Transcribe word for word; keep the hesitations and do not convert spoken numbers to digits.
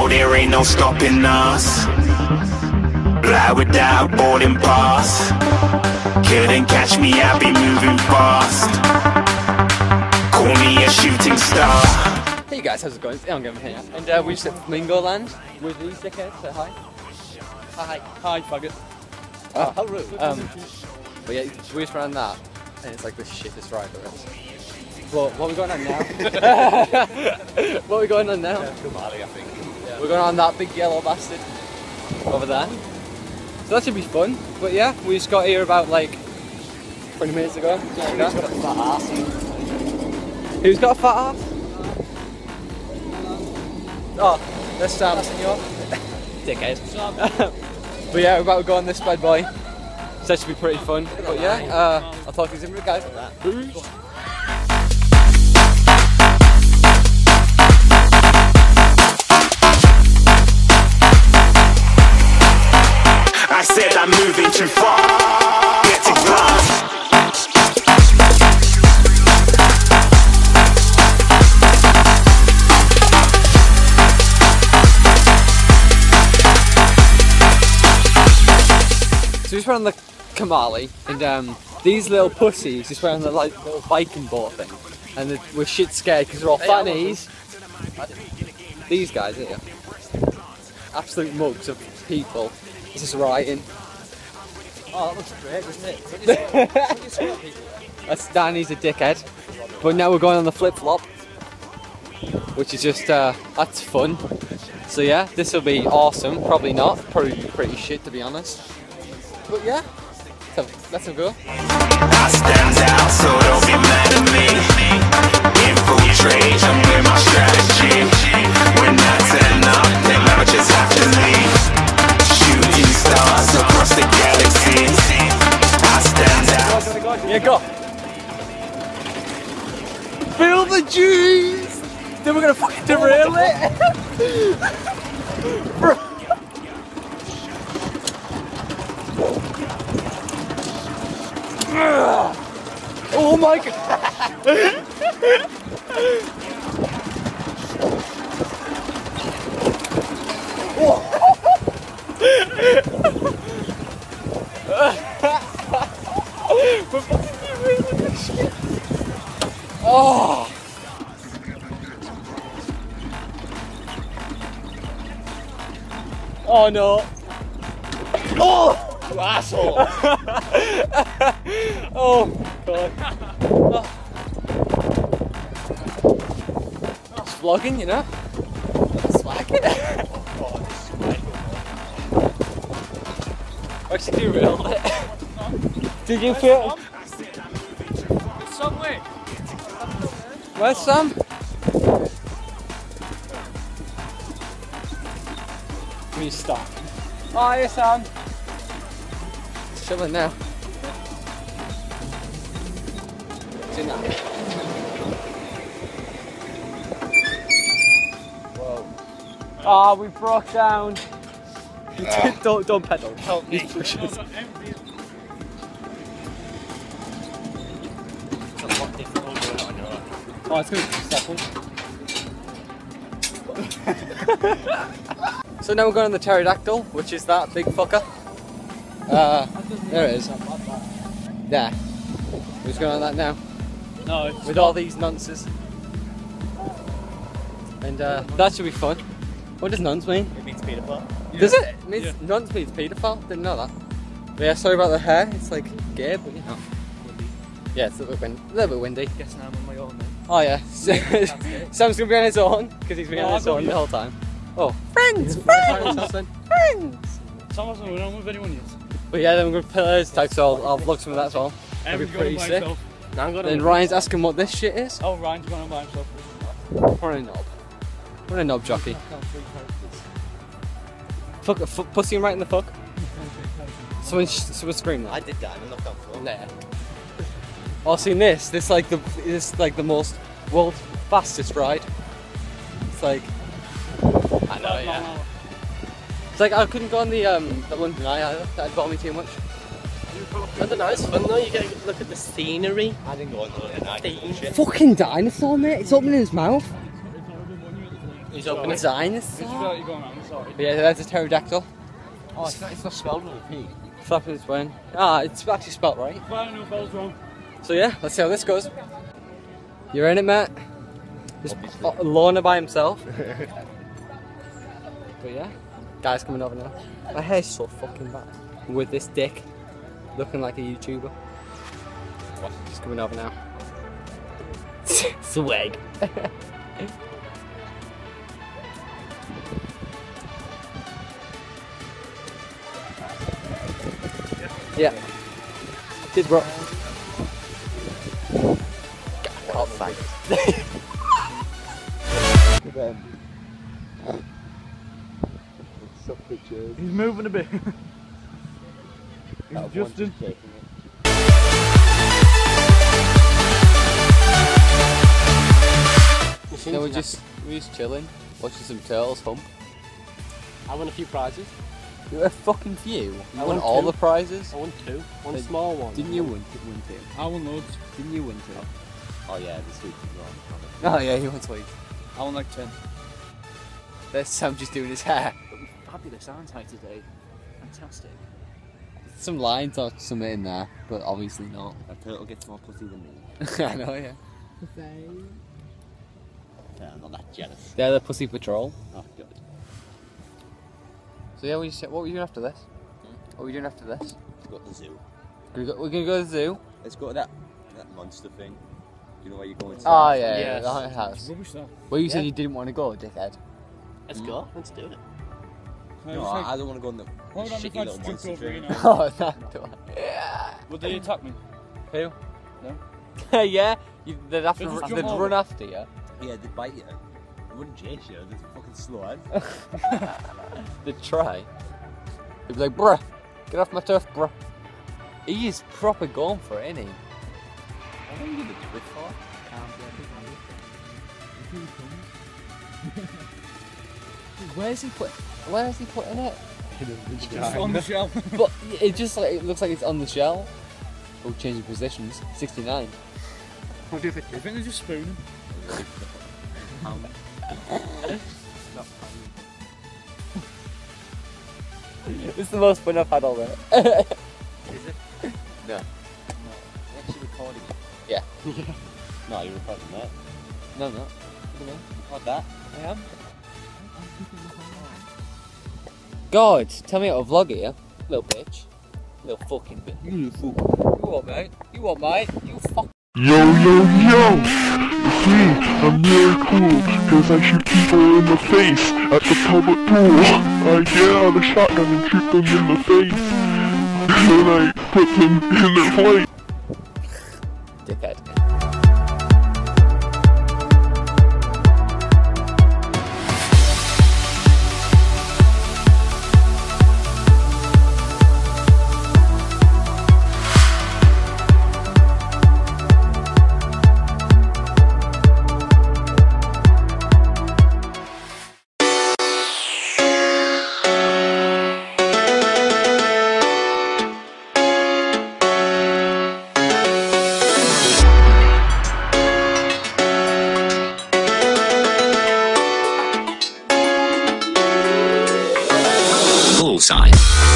there ain't no stopping us. Fly without boarding pass. Couldn't catch me, I be moving fast. Call me a shooting star. Hey guys, how's it going? I'm going here. And uh, we're just at Flamingo Land with these dickheads. Say hi. Hi. Hi, faggot. Oh, how rude. Um, but yeah, we just ran that, and it's like the shittest ride there is. Well, what are we going on now? What are we going on now? Yeah, Kamali, I think. Yeah. We're going on that big yellow bastard over there. So that should be fun. But yeah, we just got here about like twenty minutes ago. Like that. Got a fat ass. Who's got a fat ass? Oh, that's Sam. Dickhead. But yeah, we're about to go on this bad boy. So that should be pretty fun. But yeah, uh, I'll talk to you soon, guys. Peace. I said I'm moving too far. Get to glass. So we just went on the Kamali, and um, these little pussies just went on the like little biking boat thing, and they, we're shit scared because they're all fannies. These guys here, absolute mugs of people, just riding. Oh, that looks great, doesn't it? That's Danny's a dickhead, but now we're going on the flip flop, which is just uh, that's fun. So yeah, this will be awesome. Probably not, probably pretty shit to be honest. But yeah, so let's go. I stand out, so don't be mad at me. Infiltrate, I'm with my strategy. When I turn up, then I just have to leave. Shooting stars across the galaxy. I stand out. Yeah, go. Feel the juice. Then we're gonna fucking derail it. Bro. Oh my god! Oh! Oh no! Oh! You asshole! Oh god. Oh. It's vlogging, you know? Swagging. Actually, do real it. Did you feel? Some way. Where's Sam? Can you stop? Oh, yes, Sam. Chilling now. Do that. Whoa. Ah, oh, we broke down. Uh, don't don't pedal. Help me. Push us. Oh, it's gonna be second. So now we're going on the pterodactyl, which is that big fucker. Uh, there it is. There. Who's going on that now? No, it's with all these nonces. And uh, that should be fun. What does nonce mean? It means paedophile. Yeah. Does it? It means Yeah. nonce means paedophile? Didn't know that. But yeah, sorry about the hair. It's like gay, but you know. Yeah, it's a little bit, wind a little bit windy. Guessing I'm on my own then. Oh yeah. Sam's gonna be on his own because he's been No, on his I've got own you. the whole time. Oh, friends, friends, friends. Sam wasn't around with anyone yet. But yeah, then we're gonna pillars tag, so I'll, I'll vlog some of that as well. That'd be Everyone's going pretty by sick. himself. Now I'm gonna Then Ryan's asking what this shit is. Oh, Ryan's going on by himself. What a knob. What a knob jockey. Fuck, fuck pussy him right in the fuck. Someone, someone scream that. I did that and I'm not going for it. There. Oh, seen this? This like the this like the most world's fastest ride. It's like I know, yeah. It's like I couldn't go on the um the London Eye either. That'd bother me too much. London Eye's fun though. You get to look at the scenery. I didn't go on the London Eye. Shit. Fucking dinosaur, mate! It's opening his mouth. He's open open it. it. Dinosaur? It's like you're going around, sorry. But yeah, that's a pterodactyl. Oh, it's not, it's not spelled with a P. Flapping its wing. Ah, it's actually spelt right. I don't know if I was wrong. So yeah, let's see how this goes. You're in it, Matt. Just uh, Lorna by himself. But yeah, guy's coming over now. My hair's so fucking bad. With this dick, looking like a YouTuber. He's coming over now. Swag. Yeah. Cheers, bro. God, thanks. He's moving a bit. He's adjusting. No, we're just we're just chilling, watching some turtles hump. I won a few prizes. You were a fucking few. You I won won all two. the prizes. I won two. One Did- small one. Didn't you win? Win two? I won loads. Didn't you win two? Oh yeah, this week as well. Oh yeah, he won twice. I won like ten. There's Sam just doing his hair. Fabulous, aren't I today? Fantastic. Some lines or something in there, but obviously not. A turtle gets more pussy than me. I know, yeah. Yeah, I'm not that jealous. They're the Pussy Patrol. Oh god. So yeah, we said, what were you doing after this? What were we doing after this? Let's go to the zoo. We're gonna go, we're gonna go to the zoo. Let's go to that that monster thing. Do you know where you're going? Oh yeah, yeah, Yes. the haunted house. Rubbish that. Well, you said Yeah. you didn't want to go, dickhead. Let's go. Let's do it. I No, was I, like, I don't want to go in the what would happen if shitty I little just jumped monster over you thing. now? Oh, that one. Would they attack me? Who? No. yeah, you, they'd have to They'd just run, jump they'd over. run after you. Yeah, they bite you. They wouldn't chase you. They're fucking slow. eh? They'd try. They'd be like, bruh, get off my turf, bruh. He is proper going for it, isn't he? How long are you gonna do it for? Where's he put? Where's he putting it? Just on the shelf. But it just like it looks like it's on the shell. Oh, changing positions. sixty-nine. What do you think? I think they're just spooning. Um, It's the most fun I've had all day. is it? No. You're actually recording it? Yeah. No, you're recording that. No, no. Record that. I am. God, tell me how to vlog it, yeah? Little bitch. Little fucking bitch. You little fuck. You what, mate? You what, mate? You fuck. Yo, yo, yo! It's me, I'm really cool, cause I shoot people in the face at the public pool. I get out a shotgun and shoot them in the face, and then I put them in their place. Dickhead. Bullseye.